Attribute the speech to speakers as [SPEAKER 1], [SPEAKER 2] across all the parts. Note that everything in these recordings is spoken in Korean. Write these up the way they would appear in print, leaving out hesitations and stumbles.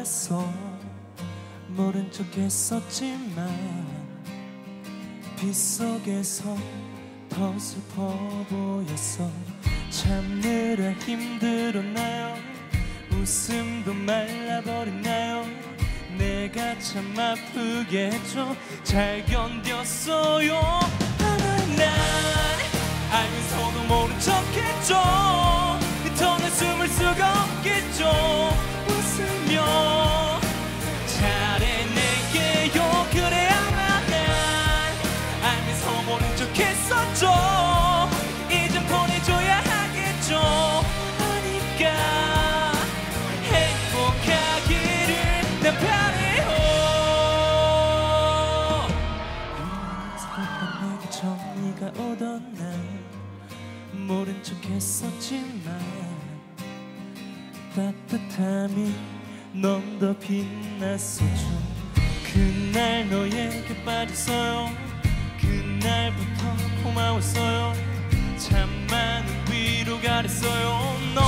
[SPEAKER 1] 몰랐어. 모른 척 했었지만 빗속에서 더 슬퍼 보였어. 참느라 힘들었나요? 웃음도 말라버렸나요? 내가 참 아프게 했죠. 잘 견뎠어요. 난 알면서도 모른 척 했죠. 더는 숨을 수가 없겠죠. 웃으며 잘해낼게요. 그래야만 난 알면서 모른 척 했었죠. 이젠 보내줘야 하겠죠. 하니까 행복하기를 난 바래요. 슬펐던 내게 정리가 오던 날 모른 척 했었지만 따뜻함이 넌 더 빛났었죠. 그날 너에게 빠졌어요. 그날부터 고마웠어요. 참 많은 위로가 됐어요. 난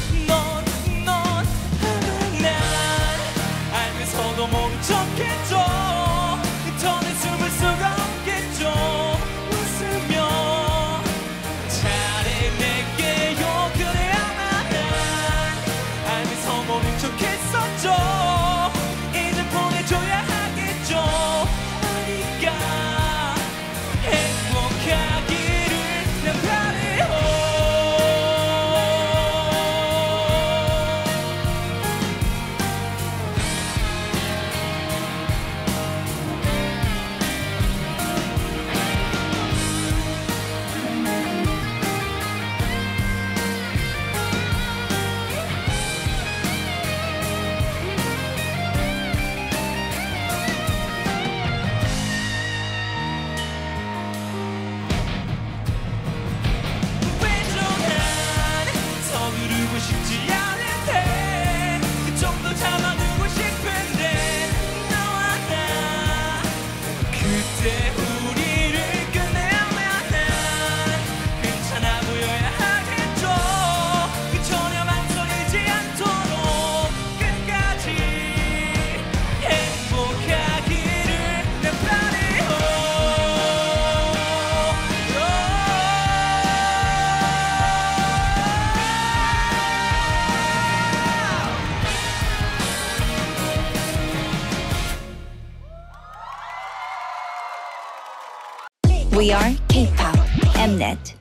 [SPEAKER 1] 알면서도 모른 척했죠. 더는 숨을 수가 없겠죠. 웃으며 잘해낼게요. 그래야만 난 알면서 모른 척했었죠. 이젠 보내줘야 하겠죠. 하니까 행복하기를 난 바래요. 서두르고 싶지 않은데 그 정도 참아두고 싶은데 너와 나 그때 우리를 끝내면 난 괜찮아 보여야 하겠죠. 전혀 망설이지 않도록 끝까지 행복하기를 난 바래요.
[SPEAKER 2] We are K-pop Mnet.